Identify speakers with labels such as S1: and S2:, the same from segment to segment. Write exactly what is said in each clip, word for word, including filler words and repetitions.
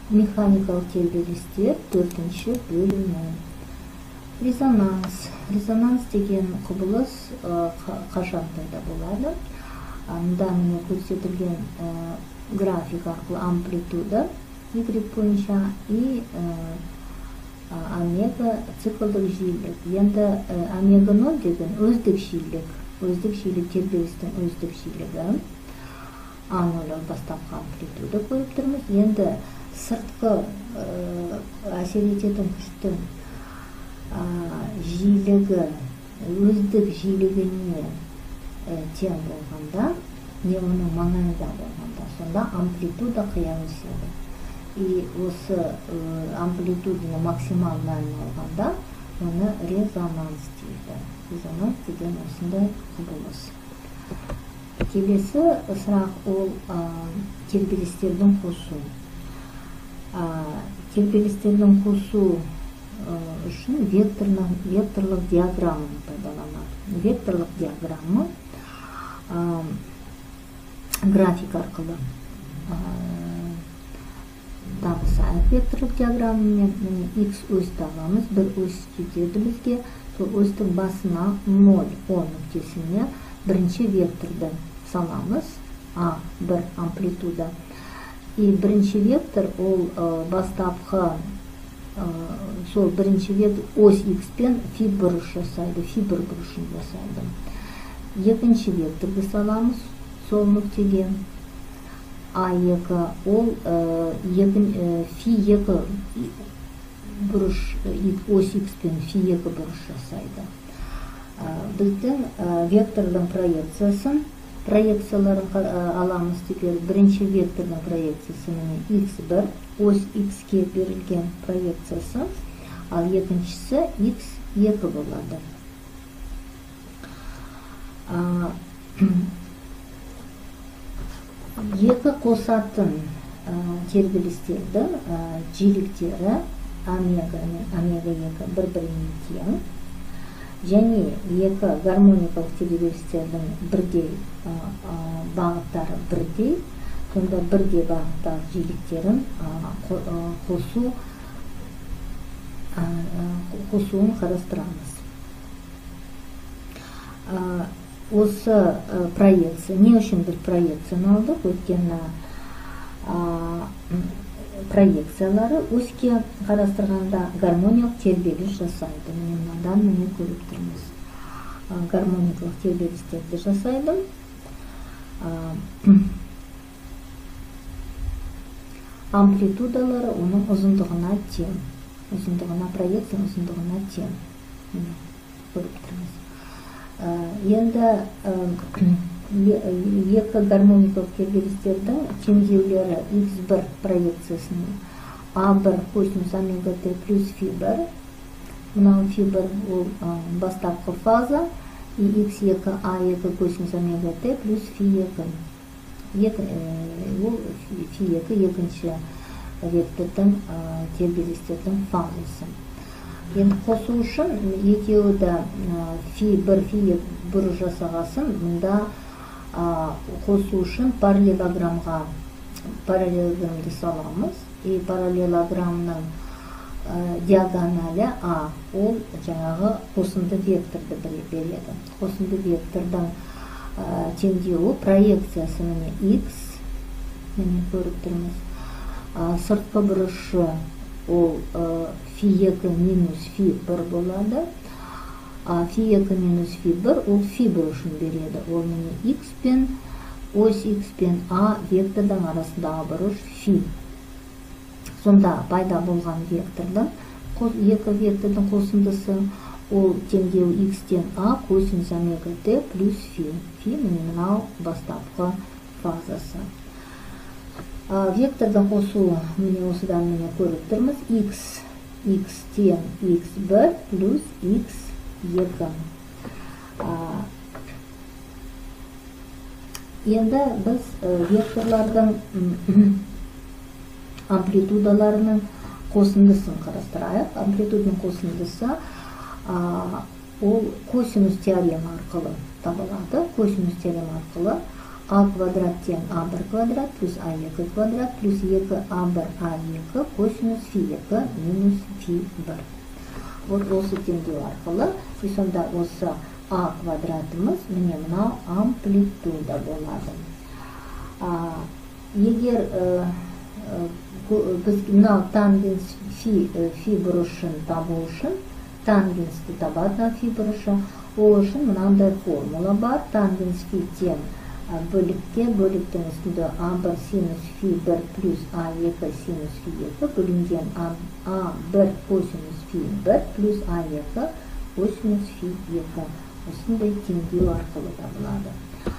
S1: Механикалық тербелістер төртінші бөлімі. Резонанс. Резонанс деген құбылыс қашанда болады. Мұнда міне көрсетілген график арқылы амплитуда Y бойынша и омега циклдік жиілік. Енді омега ноль деген өздік жиілік. Өздік жиілік тербелістің өздік жиілігі. А ноль бастапқы амплитуда көріп тұрмыз. Енді сыртқы әсер ететін күштің жиілігі өздік жиілігіне тең болғанда, не оның маңайында болғанда, сонда амплитуда қия өседі. И осы амплитуданы максимал мәнін алғанда, оны резонанс дейді. Резонанс деген осындай құбылыс. Келесі сұрақ ол тербелістердің қосу. Тербелістердің қосу үшін векторлық диаграмманы пайдаланады. Векторлық диаграммы график арқылы табысайық. Векторлық диаграммамен x өсті аламыз, бір өс жетеді бізге. Сол өстің басына ноль он нүктесіне бірінші векторды саламыз, а бір амплитуда. И бірінші вектор ол бастапқы сол бірінші вектор ось x пен фи бұрыш жасайды, фи бір бұрышын жасайды. Екінші векторды саламыз сол нүктеге. А екі ол фи екі бұрыш, ось x пен фи екі бұрыш жасайды. Біздің вектордың проекциясын проекцияларын аламыз. Теперь бірінші вектордың проекциясы икс бір, ось x-ке берілген проекциясы, ал екіншісі икс екі болады. Екі қосатын тербелістердің жиіліктері омега екі бір-біріне тең. Және екі гармоникалық тербелістердің бірдей бағыттары бірдей, сонда бірдей бағыттағы жиіліктерін қосу қосуын қарастырамыз. Осы проекция, не үшін бір проекцияны алдық, өйткені проекциялары өске қарастырғанда гармониялық тербеліс жасайды. Мындан міне көріп тұрмыз. Гармоникалық тербелістерді жасайды. Амплитудалары оның ұзындығына тең. Ұзындығына, проекция ұзындығына тең. Көріп тұрмыз. Енді екі гармоникалық тербелістердің теңдеулері икс бір проекциясының а бір косинус омега т плюс фи бір. Мынау фи бір ол бастапқы фаза, и икс екі а екі косинус омега т плюс фи екі. Ол фи екі екінші вектордың тербелістердің фазасы. Енді қосу үшін екеуі де фи бір, фи екі бұрыш жасағасын, мұнда қосу үшін параллелограммға параллелограммды саламыз. И параллелограммның диагоналі а, ол жаңағы қосынды векторды береді. Қосынды вектордың теңдеуі проекциясы міне x, міне көріп тұрмыз. Сыртқы бұрышы ол фи екі минус фи бір болады. Фи екі минус фи бір ол фи бұрышын береді. Ол міне x пен ось x пен а вектордың арасындағы бұрыш фи. Сонда пайда болған вектордың екі вектордың қосындысы ол теңдеу x-тен а косинус омега т плюс фи. Фи мынау бастапқы фазасы. Вектордың қосуы міне осыдан міне көріп тұрмыз. x x-тен икс бір плюс икс екі. Енді біз векторлардың амплитудаларының қосындысын қарастырайық. Амплитудының қосындысы ол косинус теорема арқылы табылады. Косинус теорема арқылы а квадрат тең а бір квадрат плюс а екі квадрат плюс екі а бір а екі косинус фи екі минус фи бір. Вот осы теңдеу арқылы, и сонда осы а квадратымыз міне мынау амплитуда болады. Егер біз мынау тангенс фи бұрышын табу үшін, тангенсті табады фи бұрышы, ол үшін мынандай формула бар. Тангенс фи тең бөлікке, бөліктің үстінде а бір синус фи бір плюс а екі синус фи екі бөлінген а бір косинус фи бір плюс а екі косинус фи екі. Осындай теңдеу арқылы табылады.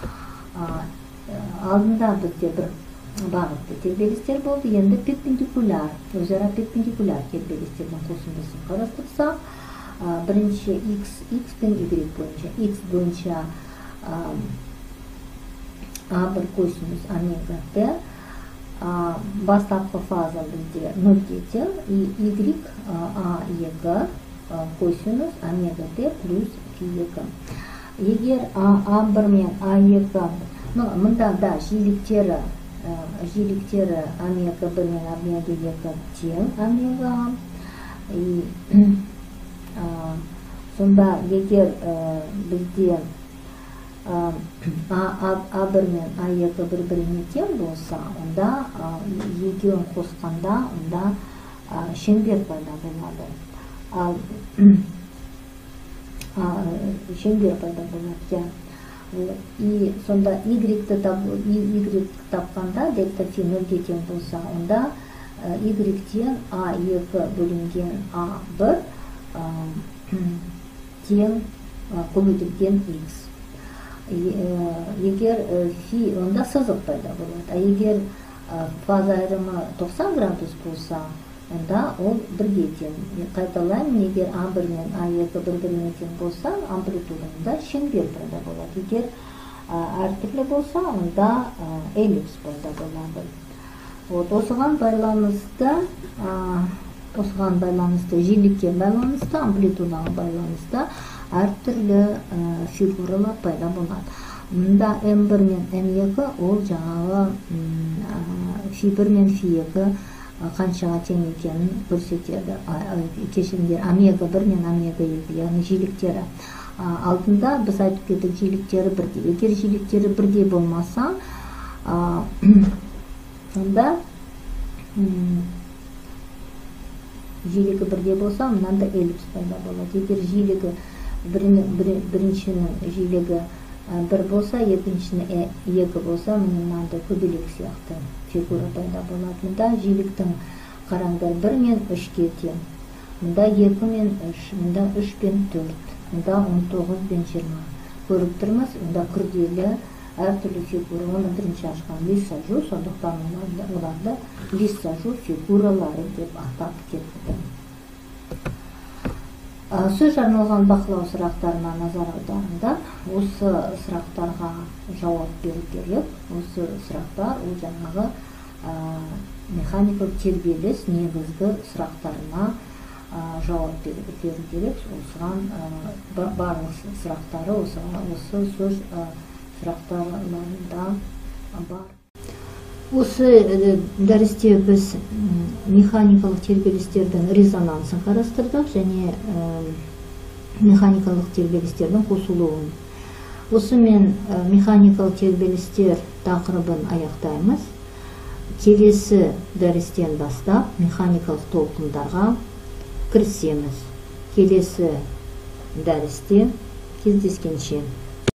S1: Алдында бізде бір бағытты тербелістер болды, енді перпендикуляр, өзара перпендикуляр тербелістердің қосындысын қарастырсақ, бірінші x, x пен y бойынша, x бойынша а бір косинус омега т, бастапқы фаза бізде нөлге тең, и y а екі косинус омега т плюс фи екі. Егер а бір мен а екі, мұнда да жиіліктері жиіліктері омега бір мен омега екі тең омега, сонда егер бізде а бір мен а екі бір-біріне тең болса, онда екеуін қосқанда онда шеңбер пайда болады. Ал шеңбер пайда болады. И сонда y тапқанда, дельта фи нөлге тең болса, онда y тең а екі бөлінген а бір тең көбейтілген x. Егер фи, онда сызық пайда болады. А егер фаза айырымы тоқсан градус болса, онда ол бірге тең. Қайталаймын, егер а бір мен а екі бір-біріне тең болса, амплитудында шеңбер пайда болады. Егер әртүрлі болса, онда эллипс пайда болады. Осыған байланысты, осыған байланысты, жиілікке байланысты, амплитудаға байланысты әртүрлі фигуралар пайда болады. Мұнда эм бір мен эм екі ол жаңағы фи бір мен фи екі қаншаға тең екенін көрсетеді. Кешіріңдер, омега бір мен омега екі, яғни жиіліктері. Алдында біз айтып кеттік, жиіліктері бірдей. Егер жиіліктері бірдей болмаса, онда жиілігі бірдей болса, мынанда эллипс пайда болады. Егер жиілігі біріншінің жиілігі бір болса, екіншінің екі болса, мынандай көбелек сияқты фигура пайда болады. Мұнда жиіліктің қараңдар бір мен үшке тең. Мұнда екі мен үш, мұнда үш пен төрт, мұнда он тоғыз бен жиырма. Көріп тұрмыз, мұнда күрделі әртүрлі фигура. Оны бірінші ашқан лиссажу, сондықтан оларды лиссажу фигуралары деп атап кетті. Сөз арналған бақылау сұрақтарына назар аударыңдар. Осы сұрақтарға жауап беру керек. Осы сұрақтар ол жаңағы механикалық тербеліс негізгі сұрақтарына жауап беру керек. Осыған барлық сұрақтары осы сөз сұрақтарында бар. Осы дәрісте біз механикалық тербелістердің резонансын қарастырдық және механикалық тербелістердің қосылуын. Осымен механикалық тербелістер тақырыбын аяқтаймыз. Келесі дәрістен бастап механикалық толқындарға кірісеміз. Келесі дәрісте кездескенше.